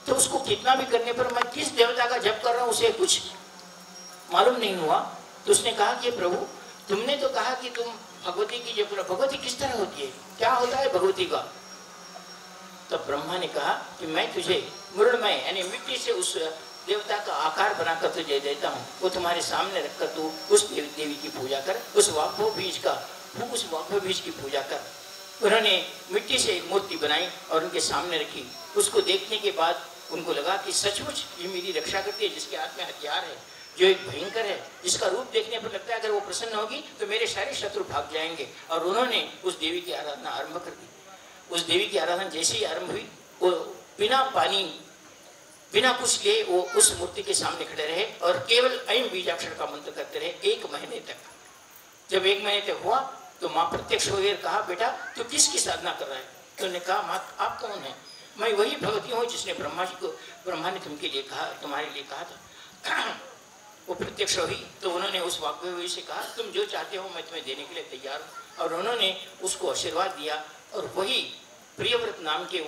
तो उसको कितना भी करने पर मैं किस देवता का जप कर रहा हूँ उसे कुछ मालूम नहीं हुआ। तो उसने कहा कि प्रभु तुमने तो कहा कि तुम भगवती की जप करो, भगवती किस तरह होती है, क्या होता है भगवती का? तब ब्रह्मा ने कहा कि मैं तुझे मृणमय यानी मिट्टी से उस देवता का आकार बनाकर तुझे देता हूँ, वो तुम्हारे सामने रखकर तू उस देवी की पूजा कर, उस वाग्भव बीज की पूजा कर। उन्होंने मिट्टी से एक मूर्ति बनाई और उनके सामने रखी। उसको देखने के बाद उनको लगा कि सचमुच ये मेरी रक्षा करती है, जिसके हाथ में हथियार है, जो एक भयंकर है, जिसका रूप देखने पर लगता है अगर वो प्रसन्न होगी तो मेरे सारे शत्रु भाग जाएंगे। और उन्होंने उस देवी की आराधना आरंभ कर दी। उस देवी की आराधना जैसे ही आरंभ हुई, वो बिना पानी बिना कुछ लिए वो उस मूर्ति के सामने खड़े रहे और केवल ऐं बीजाक्षर का मंत्र करते रहे 1 महीने तक। जब 1 महीने तक हुआ तो माँ प्रत्यक्ष हो गई, कहा बेटा तू किसकी साधना कर रहा है? तो उन्होंने कहा माँ आप कौन है? मैं वही भगवती हूँ जिसने ब्रह्मा ने तुमके लिए कहा, तुम्हारे लिए कहा था। वो प्रत्यक्ष हुई तो उन्होंने उस वाग्भव से कहा तुम जो चाहते हो मैं तुम्हें देने के लिए तैयार हूँ। और उन्होंने उसको आशीर्वाद दिया और वही प्रियव्रत नाम के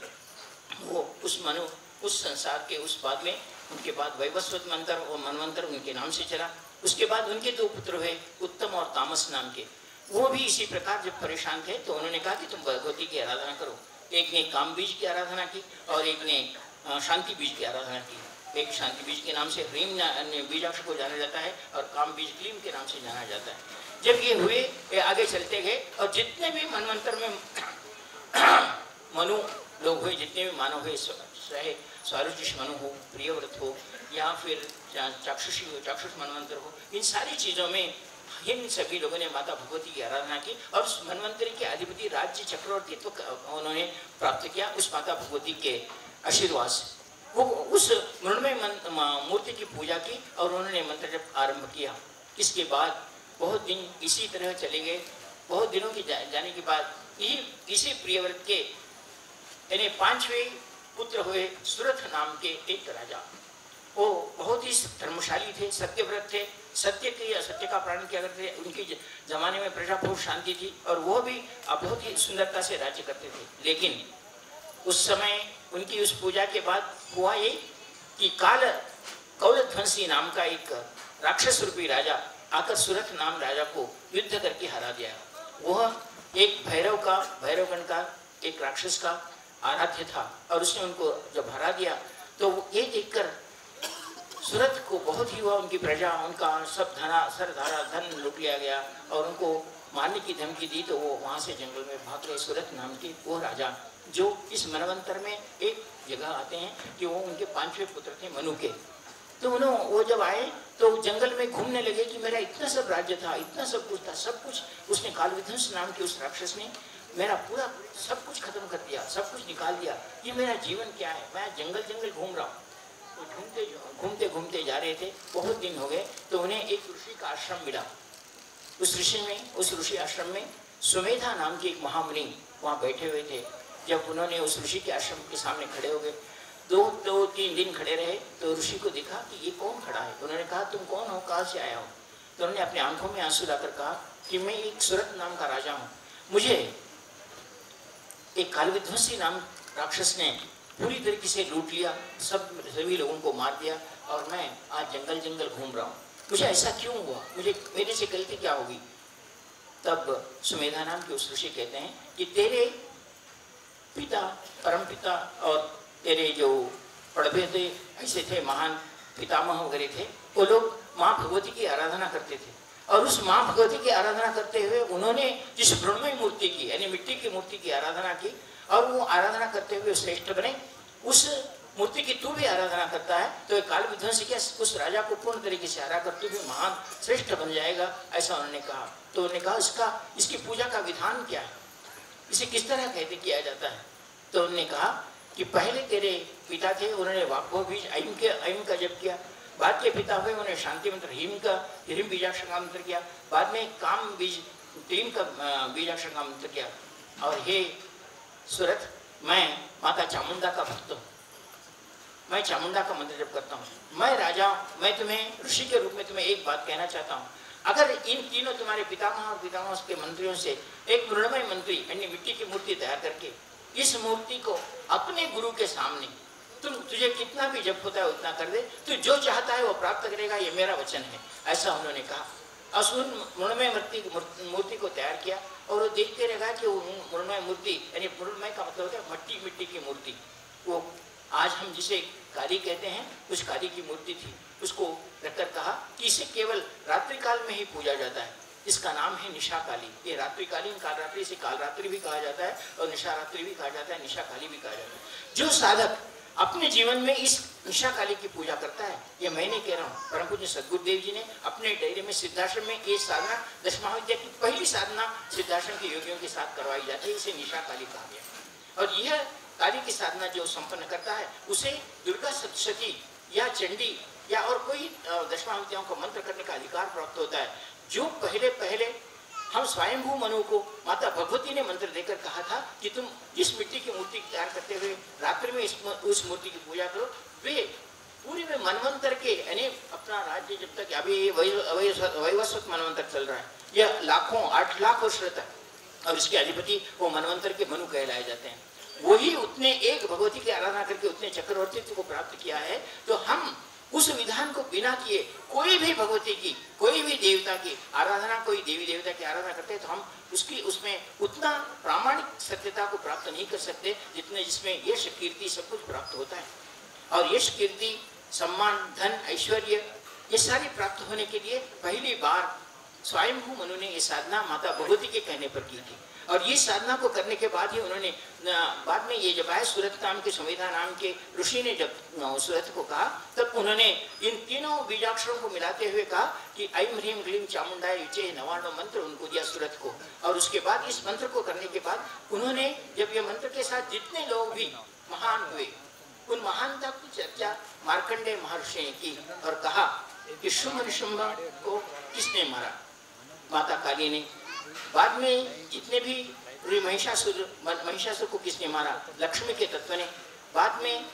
उस संसार के उस बाद में उनके बाद वैवस्वत मंत्र और मनवंतर उनके नाम से चला। उसके बाद उनके 2 पुत्र हुए, उत्तम और तामस नाम के। वो भी इसी प्रकार जब परेशान थे तो उन्होंने कहा कि तुम भगवती की आराधना करो। एक ने काम बीज की आराधना की और एक ने शांति बीज की आराधना की। एक शांति बीज के नाम से ह्रीम बीजाक्ष को जाना जाता है और काम बीज क्लीम के नाम से जाना जाता है। जब ये हुए ये आगे चलते गए और जितने भी मनवंतर में मनु लोग हुए, जितने भी मानव हुए, चाहे स्वारुचिष मनु हो, प्रियव्रत हो या फिर चाक्षुष मनवंतर हो, इन सारी चीज़ों में इन सभी लोगों ने माता भगवती की आराधना की और उस मनवंतरी के अधिपति राज्य चक्रवर्तित्व उन्होंने प्राप्त किया उस माता भगवती के आशीर्वाद से। वो उस मृण्मय मूर्ति की पूजा की और उन्होंने मंत्र जप आरंभ किया। इसके बाद बहुत दिन इसी तरह चले गए। बहुत दिनों के जाने के बाद इसी प्रियव्रत के यानी 5वें पुत्र हुए सुरथ नाम के एक राजा। वो बहुत ही धर्मशाली थे, सत्यव्रत थे, सत्य का पालन किया करते थे। उनके जमाने में प्रजा बहुत शांति थी और वो भी बहुत ही सुंदरता से राज्य करते थे। लेकिन उस समय उनकी उस पूजा के बाद हुआ ये कि कौलध्वंसी नाम का एक राक्षस रूपी राजा आकर सुरथ नाम राजा को युद्ध करके हरा दिया। वह एक भैरवगण का एक राक्षस का आराध्य था और उसने उनको जब हरा दिया तो ये देखकर सुरथ को बहुत ही हुआ, उनकी प्रजा उनका सब धन लूट लिया गया और उनको मारने की धमकी दी। तो वो वहाँ से जंगल में भाग गए। सुरथ नाम के वो राजा जो इस मनवंतर में एक जगह आते हैं कि वो उनके 5वें पुत्र थे मनु के। तो वो जब आए तो जंगल में घूमने लगे कि मेरा इतना सब राज्य था, इतना सब कुछ था, सब कुछ उसने कालविध्वंस नाम के उस राक्षस ने मेरा पूरा सब कुछ खत्म कर दिया, सब कुछ निकाल दिया। ये मेरा जीवन क्या है? मैं जंगल घूम रहा हूँ। तो घूमते जा रहे थे। बहुत दिन हो गए तो उन्हें एक ऋषि का आश्रम मिला। उस ऋषि आश्रम में सुमेधा नाम के एक महामुनि वहाँ बैठे हुए थे। जब उन्होंने उस ऋषि के आश्रम के सामने खड़े हो गए, 2-3 दिन खड़े रहे तो ऋषि को देखा कि ये कौन खड़ा है। उन्होंने कहा तुम कौन हो, कहाँ से आया हो? तो उन्होंने अपनी आंखों में आंसू लाकर कहा कि मैं एक सुरथ नाम का राजा हूँ, मुझे एक कालविध्वंसी नाम राक्षस ने पूरी तरीके से लूट लिया, सभी लोगों को मार दिया और मैं आज जंगल घूम रहा हूँ। मुझे ऐसा क्यों हुआ? मेरे से गलती क्या होगी? तब सुमेधा नाम के उस ऋषि कहते हैं कि तेरे पिता, परम पिता और तेरे जो पड़बे थे ऐसे थे, महान पितामह वगैरह थे, वो लोग माँ भगवती की आराधना करते थे। और उस माँ भगवती की आराधना करते हुए उन्होंने जिस मृण्मय मूर्ति की यानी मिट्टी की मूर्ति की आराधना की और वो आराधना करते हुए श्रेष्ठ बने। उस मूर्ति की तू भी आराधना करता है तो एक काल विध्वंसी के उस राजा को पूर्ण तरीके से हरा कर तू भी महान श्रेष्ठ बन जाएगा, ऐसा उन्होंने कहा। तो उन्होंने कहा इसकी पूजा का विधान क्या है, इसे किस तरह कहते किया जाता है? तो उन्होंने कहा कि पहले तेरे पिता थे, उन्होंने वाग्भव बीज ऐम का जप किया। बाद के पिता हुए उन्होंने शांति मंत्र ह्रीम बीजाक्षर का मंत्र किया। बाद में काम बीज क्लीम का बीजाक्षर का मंत्र किया। और हे सुरथ, मैं माता चामुंडा का भक्त हूँ, मैं चामुंडा का मंत्र जप करता हूँ। मैं राजा, मैं तुम्हें ऋषि के रूप में तुम्हें एक बात कहना चाहता हूँ। अगर इन तीनों तुम्हारे पितामह और पितामह के मंत्रियों से एक मृण्मय मंत्री यानी मिट्टी की मूर्ति तैयार करके इस मूर्ति को अपने गुरु के सामने तुझे कितना भी जप होता है उतना कर दे, तू जो चाहता है वो प्राप्त करेगा, ये मेरा वचन है, ऐसा उन्होंने कहा। और उन मृण्मय मूर्ति को तैयार किया और वो देखते रहेगा कि वो मृण्मय मूर्ति, यानी मृण्मय का मतलब होता है मट्टी मिट्टी की मूर्ति, वो आज हम जिसे काली कहते हैं उस काली की मूर्ति थी। उसको रखकर कहा कि इसे केवल रात्रि काल में ही पूजा जाता है, इसका नाम है निशा काली। ये रात्रिकालीन काल रात्रि, इसे काल रात्रि भी कहा जाता है और निशा रात्रि भी कहा जाता है, निशा काली भी कहा जाता है। जो साधक अपने जीवन में इस निशा काली की पूजा करता है, ये मैं नहीं कह रहा हूँ, परम पूज्य सद्गुरुदेव जी ने अपने डायरी में सिद्धाश्रम में ये साधना दश महाविद्या की पहली साधना सिद्धाश्रम के योगियों के साथ करवाई जाती है, इसे निशा काली कहा गया। और यह काली की साधना जो संपन्न करता है उसे दुर्गा सप्तशती या चंडी या और कोई दश महाविद्याओं का मंत्र करने का अधिकार प्राप्त होता है। जो पहले पहले हम स्वयंभू मनु को माता भगवती ने मंत्र देकर कहा था कि तुम जिस मिट्टी की मूर्ति तैयार करते हुए रात्रि में उस मूर्ति की पूजा करो, वे पूरे में मनवंतर के, यानी अपना राज्य जब तक अभी वैवस्वत मनवंतर चल रहा है, यह लाखों 8 लाख वर्ष रहता है और इसके अधिपति वो मनवंतर के मनु कहलाए जाते हैं। वही उतने एक भगवती की आराधना करके उतने चक्रवर्तित्व को प्राप्त किया है। तो हम उस विधान को बिना किए कोई भी भगवती की, कोई भी देवता की आराधना, कोई देवी देवता की आराधना करते हैं तो हम उसमें उतना प्रामाणिक सत्यता को प्राप्त नहीं कर सकते जितने जिसमें यश कीर्ति सब कुछ प्राप्त होता है। और यश कीर्ति सम्मान धन ऐश्वर्य ये सारी प्राप्त होने के लिए पहली बार स्वयंभू मनु ने ये साधना माता भगवती के कहने पर की थी। और ये साधना को करने के बाद ही उन्होंने बाद में ये जब आए सूरत नाम के संविधान नाम के ऋषि ने जब सूरत को कहा तब उन्होंने इन तीनों बीजाक्षरों को मिलाते हुए कहा कि ऐं ह्रीं क्लीं चामुंडाय युचे 99 मंत्र उनको दिया सूरत को। और उसके बाद इस मंत्र को करने के बाद उन्होंने जब ये मंत्र के साथ जितने लोग भी महान हुए उन महानता की चर्चा मार्कंडेय महर्षि ने की और कहा कि शुंभ निशुंभ को किसने मारा, माता काली ने। बाद में जितने भी महिषासुर को किसने मारा, लक्ष्मी के तत्व ने। बाद में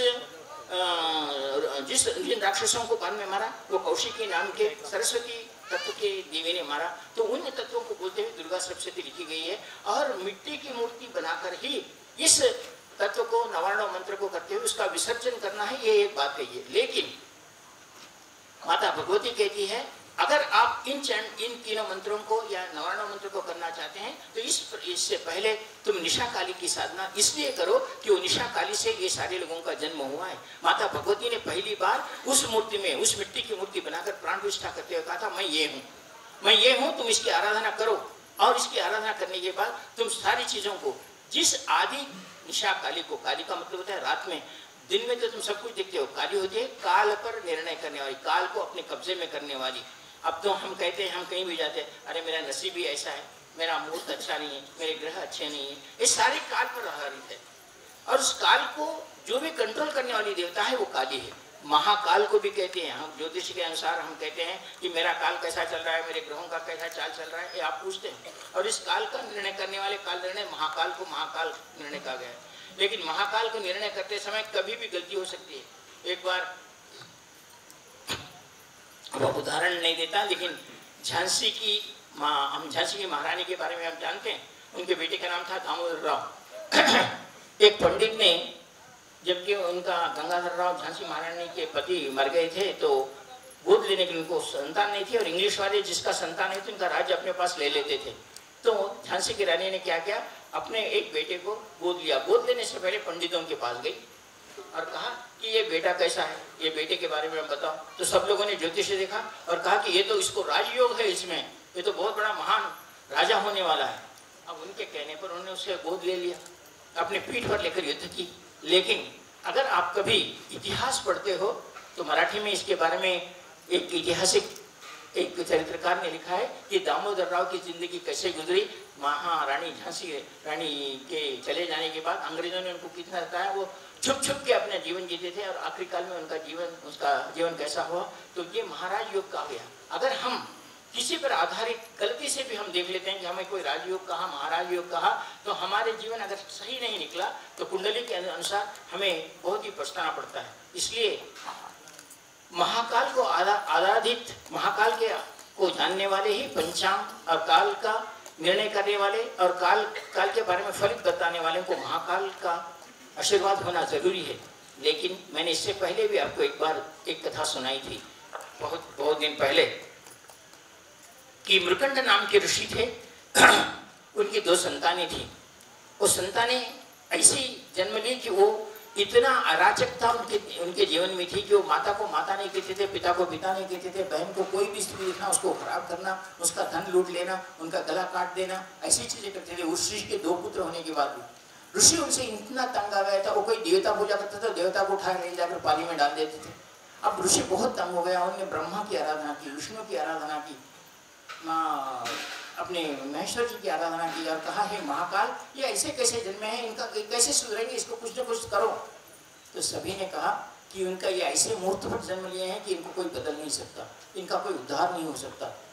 जिन राक्षसों को बाद में मारा वो कौशिकी नाम के सरस्वती तत्व के देवी ने मारा। तो उन तत्वों को बोलते हुए दुर्गा सप्तशती लिखी गई है। और मिट्टी की मूर्ति बनाकर ही इस तत्व को 99 मंत्र को करते हुए उसका विसर्जन करना है, ये एक बात कही है। लेकिन माता भगवती कहती है अगर आप इन तीनों मंत्रों को या 99 मंत्र को करना चाहते हैं तो इससे पहले तुम निशा काली की साधना इसलिए करो कि वो निशा काली से ये सारे लोगों का जन्म हुआ है। माता भगवती ने पहली बार उस मूर्ति में, उस मिट्टी की मूर्ति बनाकर प्राण प्रतिष्ठा करते हुए कहा था मैं ये हूँ, तुम इसकी आराधना करो। और इसकी आराधना करने के बाद तुम सारी चीजों को, जिस आदि निशा काली को, काली का मतलब होता है रात में, दिन में तो तुम सब कुछ देखते हो, काली होती है काल पर निर्णय करने वाली, काल को अपने कब्जे में करने वाली। अब तो हम कहते हैं, हम कहीं भी जाते हैं, अरे मेरा नसीब ही ऐसा है, मेरा मुहूर्त अच्छा नहीं है, मेरे ग्रह अच्छे नहीं है, ये सारे काल पर आधारित है। और उस काल को जो भी कंट्रोल करने वाली देवता है वो काली है। महाकाल को भी कहते हैं, हम ज्योतिष के अनुसार हम कहते हैं कि मेरा काल कैसा चल रहा है, मेरे ग्रहों का कैसा चाल चल रहा है, ये आप पूछते हैं। और इस काल का निर्णय करने वाले काल निर्णय महाकाल को महाकाल निर्णय कहा गया है। लेकिन महाकाल को निर्णय करते समय कभी भी गलती हो सकती है। एक बार उदाहरण नहीं देता, लेकिन झांसी की महारानी के बारे में हम जानते हैं। उनके बेटे का नाम था दामोदर राव। एक पंडित ने, जबकि उनका गंगाधर राव झांसी महारानी के पति मर गए थे तो गोद लेने के लिए उनको संतान नहीं थी, और इंग्लिश वाले जिसका संतान है तो उनका राज्य अपने पास ले लेते थे। तो झांसी की रानी ने क्या किया, अपने एक बेटे को गोद लिया। गोद लेने से पहले पंडितों के पास गई और कहा कि ये बेटा कैसा है, ये बेटे के बारे में बताओ। तो सब लोगों ने ज्योतिष देखा और कहा कि ये तो इसको राजयोग है, इसमें ये तो बहुत बड़ा महान राजा होने वाला है। अब उनके कहने पर उन्होंने उसे गोद ले लिया, अपने पीठ पर लेकर युद्ध की। लेकिन अगर आप कभी इतिहास पढ़ते हो तो मराठी में इसके बारे में एक ऐतिहासिक एक चरित्रकार ने लिखा है कि दामोदर राव की जिंदगी कैसे गुजरी। महारानी झांसी रानी के चले जाने के बाद अंग्रेजों ने उनको कितना बताया, वो छुप छुप के अपना जीवन जीते थे, और आखिरी काल में उसका जीवन कैसा हुआ। तो ये महाराज योग कहा गया। अगर हम किसी पर आधारित गलती से भी हम देख लेते हैं कि हमें कोई राजयोग कहा, महाराज योग कहा, तो हमारे जीवन अगर सही नहीं निकला तो कुंडली के अनुसार हमें बहुत ही पछताना पड़ता है। इसलिए महाकाल को आराधित, महाकाल को जानने वाले ही पंचांग और काल का निर्णय करने वाले और काल के बारे में फलित बताने वाले को महाकाल का आशीर्वाद होना जरूरी है। लेकिन मैंने इससे पहले भी आपको एक बार एक कथा सुनाई थी, बहुत दिन पहले, कि मृकंड नाम के ऋषि थे। उनकी 2 संतानें थी। वो संतानें ऐसी जन्म ली कि वो इतना अराजकता उनके जीवन में थी कि वो माता को माता नहीं कहते थे, पिता को पिता नहीं कहते थे, बहन को कोई भी स्त्री देखना उसको खराब करना, उसका धन लूट लेना, उनका गला काट देना, ऐसी चीजें करते थे। उस ऋषि के 2 पुत्र होने के बाद भी ऋषि उनसे इतना तंग आ गया था। वो कोई देवता पूजा करता था, देवता को उठाए ले जाकर पानी में डाल देते थे। अब ऋषि बहुत तंग हो गया। उन्होंने ब्रह्मा की आराधना की, विष्णु की आराधना की, अपने महेश्वर जी की आराधना की और कहा, हे महाकाल, ये ऐसे कैसे जन्मे हैं, इनका कैसे सुधरेंगे, इसको कुछ न कुछ करो। तो सभी ने कहा कि उनका ये ऐसे मूर्त पर जन्म लिए हैं कि इनको कोई बदल नहीं सकता, इनका कोई उद्धार नहीं हो सकता।